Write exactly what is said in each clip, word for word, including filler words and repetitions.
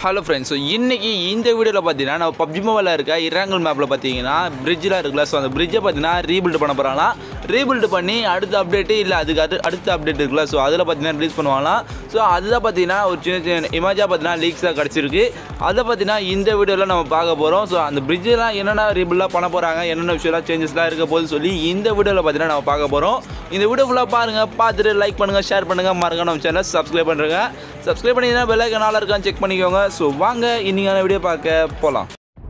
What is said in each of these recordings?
Hello friends, so இன்னைக்கு இந்த வீடியோல பாத்தீங்கன்னா நம்ம Pubg Mobile இருக்க Erangel mapல பாத்தீங்கன்னா bridgeல இருக்குல சோ அந்த bridge பாத்தீங்கன்னா ரீபில்ட் பண்ண போறாங்க. ரீபில்ட் பண்ணி அடுத்த அப்டேட் இல்ல அதுக்கு அடுத்த அப்டேட் இருக்குல சோ அதுல பாத்தீங்கன்னா ரிலீஸ் பண்ணுவாங்க. சோ அதுதான் பாத்தீங்கன்னா ஒரு சின்ன சின்ன இமேஜா பாத்தீங்கன்னா லீக்ஸா கிடைச்சிருக்கு. அத பாத்தீங்கன்னா இந்த வீடியோல நம்ம பார்க்க போறோம். சோ அந்த bridgeலாம் என்னென்ன ரீபில்ட் பண்ண போறாங்க, என்னென்ன விஷயம்லாம் சேஞ்சஸ்லாம் இருக்க போகுது சொல்லி இந்த வீடியோல பாத்தீங்கன்னா நம்ம பார்க்க போறோம். இந்த வீடியோ ஃபுல்லா பாருங்க, பார்த்துட்டு லைக் பண்ணுங்க, ஷேர் பண்ணுங்க, மறக்காம நம்ம சேனலை சப்ஸ்கிரைப் பண்ணுங்க. சப்ஸ்கிரைப் பண்ணினா பெல் ஐகான் ஆல் இருக்கான்னு செக் பண்ணிக்கோங்க. சோ வாங்க இன்னைக்கான வீடியோ பார்க்க போலாம்.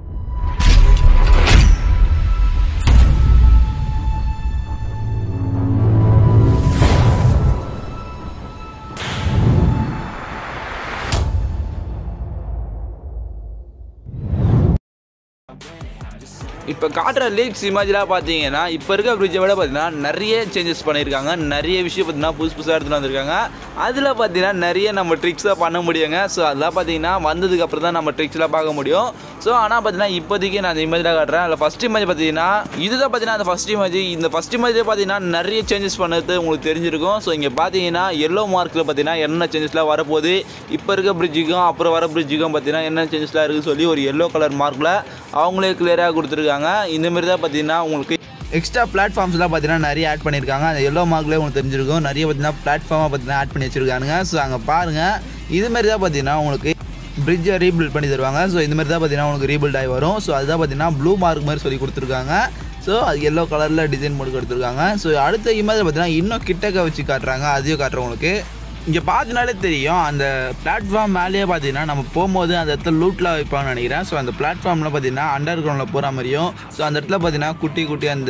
இப்போ காட்டுற லீக்ஸ் இமேஜ்லாம் பார்த்தீங்கன்னா இப்போ இருக்க பிரிட்ஜை விட பார்த்தீங்கன்னா நிறைய சேஞ்சஸ் பண்ணியிருக்காங்க. நிறைய விஷயம் பார்த்தீங்கன்னா புதுசு புதுசாக எடுத்துகிட்டு வந்திருக்காங்க. அதில் பார்த்தீங்கன்னா நிறைய நம்ம ட்ரிக்ஸாக பண்ண முடியுங்க. ஸோ அதெல்லாம் பார்த்தீங்கன்னா வந்ததுக்கப்புறம் தான் நம்ம ட்ரிக்ஸ்லாம் பார்க்க முடியும். ஸோ ஆனால் பார்த்தீங்கன்னா இப்போதைக்கு நான் அந்த இமேஜில் காட்டுறேன். அதில் ஃபஸ்ட் இமேஜ் பார்த்தீங்கன்னா இதுதான் பார்த்தீங்கன்னா அந்த ஃபஸ்ட் இமேஜ். இந்த ஃபஸ்ட் இமேஜே பார்த்தீங்கன்னா நிறைய சேஞ்சஸ் பண்ணது உங்களுக்கு தெரிஞ்சிருக்கும். ஸோ இங்கே பார்த்தீங்கன்னா எல்லோ மார்க்கில் பார்த்தீங்கன்னா என்ன சேஞ்சஸ்லாம் வரப்போகுது, இப்போ இருக்க பிரிட்ஜுக்கும் அப்புறம் வர பிரிட்ஜுக்கும் பார்த்தீங்கன்னா என்ன சேஞ்சஸ்லாம் இருக்குது சொல்லி ஒரு எல்லோ கலர் மார்க்கில் அவங்களே கிளியராக கொடுத்துருக்காங்க. இந்த மாதிரி தான் பார்த்தீங்கன்னா உங்களுக்கு எக்ஸ்ட்ரா பிளாட்ஃபார்ம்ஸ்லாம் பார்த்தீங்கன்னா நிறைய ஆட் பண்ணியிருக்காங்க. அந்த எல்லோ மார்க்லேயே உங்களுக்கு தெரிஞ்சிருக்கும். நிறைய பார்த்தீங்கன்னா பிளாட்ஃபார்மாக பார்த்தீங்கன்னா ஆட் பண்ணி வச்சுருக்காங்க. ஸோ அங்கே பாருங்கள், இதுமாரி தான் பார்த்தீங்கன்னா உங்களுக்கு பிரிட்ஜை ரீபில்ட் பண்ணி தருவாங்க. ஸோ இந்தமாரி தான் பார்த்தீங்கன்னா உங்களுக்கு ரீபில்ட் ஆகி வரும். ஸோ அதுதான் பார்த்தீங்கன்னா ப்ளூ மார்க் மாதிரி சொல்லி கொடுத்துருக்காங்க. ஸோ அது எல்லோ கலரில் டிசைன் போட்டு கொடுத்துருக்காங்க. ஸோ அடுத்த இமேஜ் பார்த்தீங்கன்னா இன்னும் கிட்டக்க வச்சு காட்டுறாங்க. அதையும் காட்டுறேன் உங்களுக்கு. இங்கே பார்த்தினாலே தெரியும், அந்த பிளாட்ஃபார்ம் மேலேயே பார்த்தீங்கன்னா நம்ம போகும்போது அந்த இடத்துல லூட்லாம் வைப்பாங்கன்னு நினைக்கிறேன். ஸோ அந்த பிளாட்ஃபார்மில் பார்த்தீங்கன்னா அண்டர் கிரவுண்டில் போகிற மாதிரியும், ஸோ அந்த இடத்துல பார்த்தீங்கன்னா குட்டி குட்டி அந்த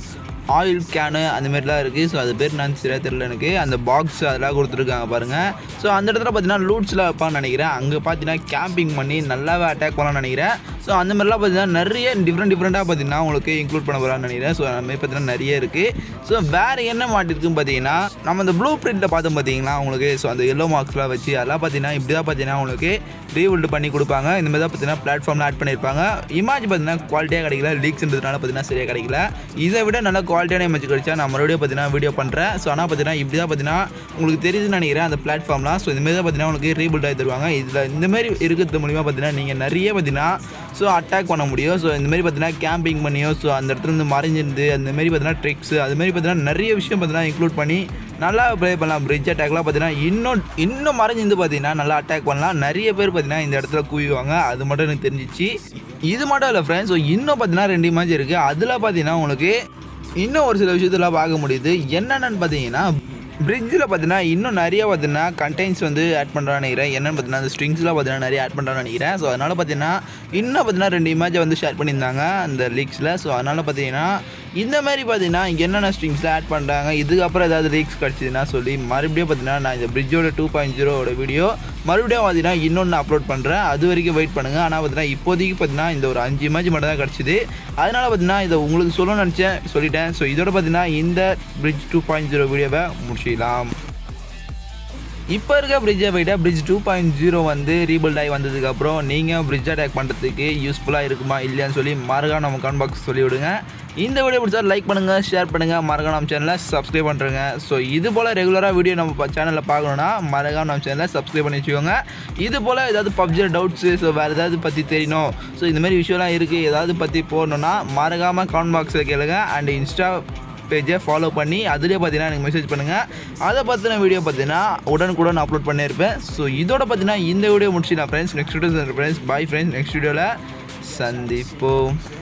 ஆயில் கேனு அந்தமாரிலாம் இருக்குது. ஸோ அது பேர் நான் சரியாக தெரியல எனக்கு. அந்த பாக்ஸ் அதெல்லாம் கொடுத்துருக்காங்க பாருங்கள். ஸோ அந்த இடத்துல பார்த்தீங்கன்னா லூட்ஸ்லாம் வைப்பான்னு நினைக்கிறேன். அங்கே பார்த்தீங்கன்னா கேம்பிங் பண்ணி நல்லாவே அட்டாக் பண்ணலாம்னு நினைக்கிறேன். ஸோ அந்த மாதிரிலாம் பார்த்தீங்கன்னா நிறைய டிஃப்ரெண்ட் டிஃப்ரெண்ட்டாக பார்த்தீங்கன்னா உங்களுக்கு இன்க்ளூட் பண்ண போகிறான்னு நினைக்கிறேன். ஸோ அந்த மாதிரி பார்த்தீங்கன்னா நிறைய இருக்குது. ஸோ வேறு என்ன மாட்டிருக்குன்னு பார்த்தீங்கன்னா நம்ம இந்த ப்ளூ பிரிண்ட்டில் பார்த்தோம் பார்த்தீங்கன்னா உங்களுக்கு. ஸோ அந்த எல்லோ மார்க்ஸ்லாம் வச்சு அதெல்லாம் பார்த்தீங்கன்னா இப்படி தான் பார்த்தீங்கன்னா உங்களுக்கு ரீபில்ட் பண்ணி கொடுப்பாங்க. இந்த மாதிரி தான் பார்த்தீங்கன்னா பிளாட்ஃபார்மில் ஆட் பண்ணியிருப்பாங்க. இமேஜ் பார்த்தீங்கன்னா குவாலிட்டியாக கிடைக்கல, லீக்ஸ்ன்றதுனால பார்த்தீங்கன்னா சரியாக கிடைக்கல. இதை விட நல்லா குவாலிட்டியான இமேஜ் கிடைச்சா நான் மறுபடியும் பார்த்தீங்கன்னா வீடியோ பண்ணுறேன். ஸோ ஆனால் பார்த்தீங்கன்னா இப்படி தான் பார்த்தீங்கன்னா உங்களுக்கு தெரியுதுன்னு நினைக்கிறேன் அந்த பிளாட்ஃபார்ம்லாம். ஸோ இந்தமாரி தான் பார்த்தீங்கன்னா உங்களுக்கு ரீபில்ட் ஆகி தருவாங்க. இதில் இந்தமாரி இருக்கிறது மூலிமா பார்த்தீங்கன்னா நீங்கள் நிறைய பார்த்தீங்கன்னா ஸோ அட்டாக் பண்ண முடியும். ஸோ இந்தமாரி பார்த்தீங்கன்னா கேம்பிங் பண்ணியோ, ஸோ அந்த இடத்துல இருந்து மறைஞ்சிருந்து அந்தமாரி பார்த்தீங்கன்னா ட்ரிக்ஸ் அதுமாரி பார்த்தீங்கன்னா நிறைய விஷயம் பார்த்தீங்கன்னா இன்க்ளூட் பண்ணி நல்லா ப்ளே பண்ணலாம். பிரிட்ஜ் அட்டாக்லாம் பார்த்தீங்கன்னா இன்னும் இன்னும் மறைஞ்சிருந்து பார்த்தீங்கன்னா நல்லா அட்டாக் பண்ணலாம். நிறைய பேர் பார்த்தீங்கன்னா இந்த இடத்துல குவிவாங்க. அது மட்டும் எனக்கு தெரிஞ்சிச்சு. இது மட்டும் இல்லை ஃப்ரெண்ட்ஸ், ஸோ இன்னும் பார்த்தீங்கன்னா ரெண்டு இமேஜ் இருக்குது. அதில் பார்த்தீங்கன்னா உங்களுக்கு இன்னும் ஒரு சில விஷயத்தெல்லாம் பார்க்க முடியுது. என்னென்னு பார்த்தீங்கன்னா பிரிட்ஜில் பார்த்தீங்கன்னா இன்னும் நிறைய பார்த்தீங்கன்னா கண்டெய்ன்ஸ் வந்து ஆட் பண்ணுறான்னு நினைக்கிறேன். என்னென்னு பார்த்தீங்கன்னா அந்த ஸ்ட்ரிங்ஸ்லாம் பார்த்தீங்கன்னா நிறைய ஆட் பண்ணுறான்னு நினைக்கிறேன். ஸோ அதனால் பார்த்தீங்கன்னா இன்னும் பார்த்தீங்கன்னா ரெண்டு இமேஜை வந்து ஷேர் பண்ணியிருந்தாங்க அந்த லீக்ஸில். ஸோ அதனால் பார்த்தீங்கன்னா இந்த மாதிரி பார்த்தீங்கன்னா இங்கே என்னென்ன ஸ்ட்ரிங்ஸ்லாம் ஆட் பண்ணுறாங்க, இதுக்கப்புறம் ஏதாவது லீக்ஸ் கிடச்சிதுன்னா சொல்லி மறுபடியும் பார்த்தீங்கன்னா நான் இந்த பிரிட்ஜோட டூ பாயிண்ட் ஜீரோட வீடியோ மறுபடியும் பார்த்தீங்கன்னா இன்னொன்று அப்லோட் பண்ணுறேன். அது வரைக்கும் வெயிட் பண்ணுங்கள். ஆனால் பார்த்தீங்கன்னா இப்போதைக்கு பார்த்தீங்கன்னா இந்த ஒரு அஞ்சு இமேஜ் மட்டும் தான் கிடச்சிது. அதனால் பார்த்தீங்கன்னா இதை உங்களுக்கு சொல்லணும்னு நினச்சேன், சொல்லிட்டேன். ஸோ இதோட பார்த்தீங்கன்னா இந்த பிரிட்ஜ் டூ பாயிண்ட் ஜீரோ வீடியோவை முடிச்சிடலாம். இப்போ இருக்க பிரிட்ஜை விட பிரிட்ஜ் டூ பாயிண்ட் ஜீரோ வந்து ரீபில்ட் ஆகி வந்ததுக்கப்புறம் நீங்கள் பிரிட்ஜ் அட்டாக் பண்ணுறதுக்கு யூஸ்ஃபுல்லாக இருக்குமா இல்லையான்னு சொல்லி மறக்காம நம்ம கமெண்ட் பாக்ஸ் சொல்லி விடுங்க. இந்த வீடியோ பிடிச்சா லைக் பண்ணுங்கள், ஷேர் பண்ணுங்கள், மறக்காம நம்ம சேனலை சப்ஸ்கிரைப் பண்ணுறேங்க. ஸோ இது போல் ரெகுலராக வீடியோ நம்ம சேனலில் பார்க்கணுன்னா மறக்காம நம்ம சேனலை சப்ஸ்கிரைப் பண்ணி வச்சுக்கோங்க. இது போல் ஏதாவது பப்ஜி டவுட்ஸு, ஸோ வேறு ஏதாவது பற்றி தெரியணும், ஸோ இந்த மாதிரி விஷயம்லாம் இருக்குது, ஏதாவது பற்றி போடணுன்னா மறக்காமல் கமெண்ட் பாக்ஸில் கேளுங்க. அண்ட் இன்ஸ்டா பேஜை ஃபாலோ பண்ணி அதிலே பார்த்தீங்கன்னா எனக்கு மெசேஜ் பண்ணுங்கள். அதை பற்றின வீடியோ பார்த்தீங்கன்னா உடனுக்குடன் அப்லோட் பண்ணியிருப்பேன். ஸோ இதோட பார்த்தீங்கன்னா இந்த வீடியோ முடிச்சுக்கலாம் friends. Next video friends, bye friends. Next வீடியோவில் சந்திப்போம்.